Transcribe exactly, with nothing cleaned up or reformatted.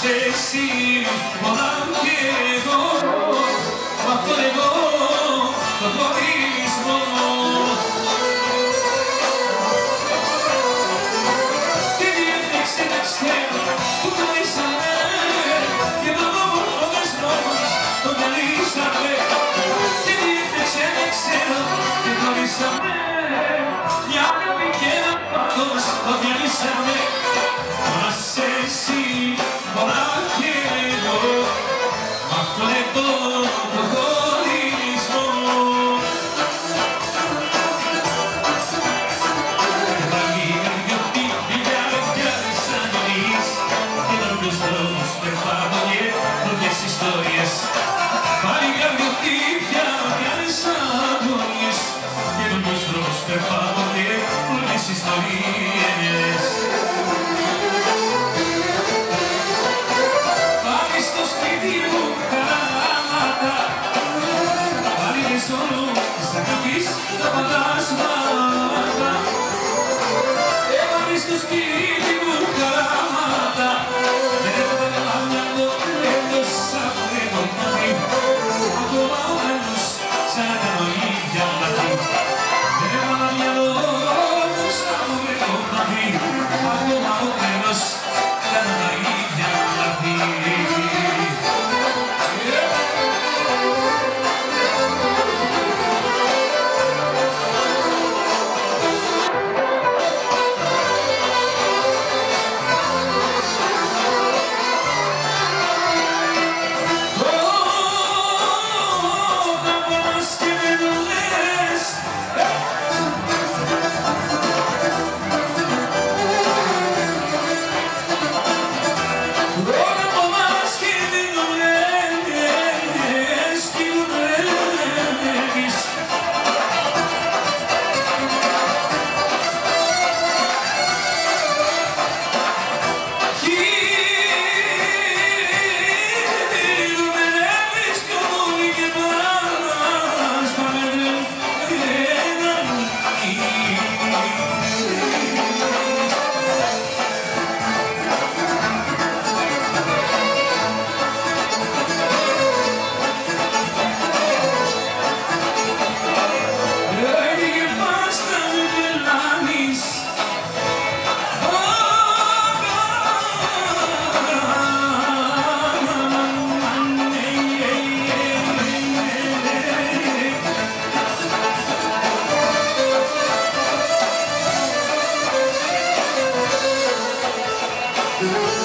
είσαι εσύ, μόνο και εγώ, μ' αυτόν εγώ τον χωρισμό. Τι διέφτιαξε τα ξέρω που γνωρίσαμε και τον όμορφο δεσμό μας τον διαλύσαμε. Τι διέφτιαξε τα ξέρω και γνωρίσαμε μια αγάπη και ένα πάθος τον διαλύσαμε. Μα σε εσύ μόνο και εγώ μ' αυτόν εδώ τον χωρισμό. Πάλι καρδιωτή μια λεπτιάρες αγωνίες και δρόμους δρόμους περπάτω και δρόμιες ιστορίες. Πάλι καρδιωτή μια λεπτιάρες αγωνίες και δρόμους δρόμους περπάτω και δρόμιες ιστορίες. Solo sta capisco da fantasmata e ho visto spiriti bucaramata e la mia notte lo sapevo mai ma come menos saranno i chiamati e la mia notte lo sapevo mai ma come menos saranno i chiamati. Thank you.